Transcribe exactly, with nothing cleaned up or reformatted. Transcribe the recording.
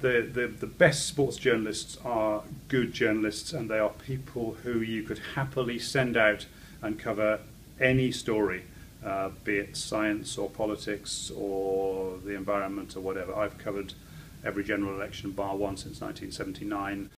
the, the, the best sports journalists are good journalists, and they are people who you could happily send out and cover any story, uh, be it science or politics or the environment or whatever. I've covered every general election bar one since nineteen seventy-nine.